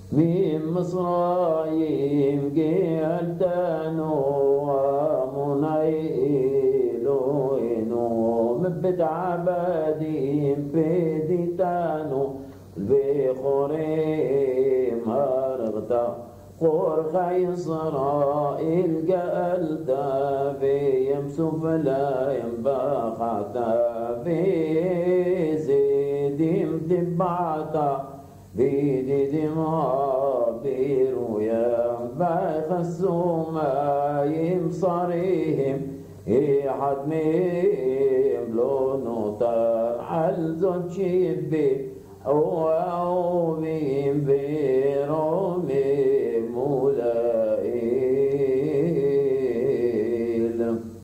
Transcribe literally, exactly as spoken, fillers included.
من مصرايم قلتانو ومنيلو إنو مبدع بديم بديتانو البخوريم هرغتا خور خي إسرائيل قلتا في يمسوف لا ينبختا في زيديم تبعتا بيدي دماء بيرو يا بايخ السمايم صريهم إحد ميم لونو تر عالزون شبي هو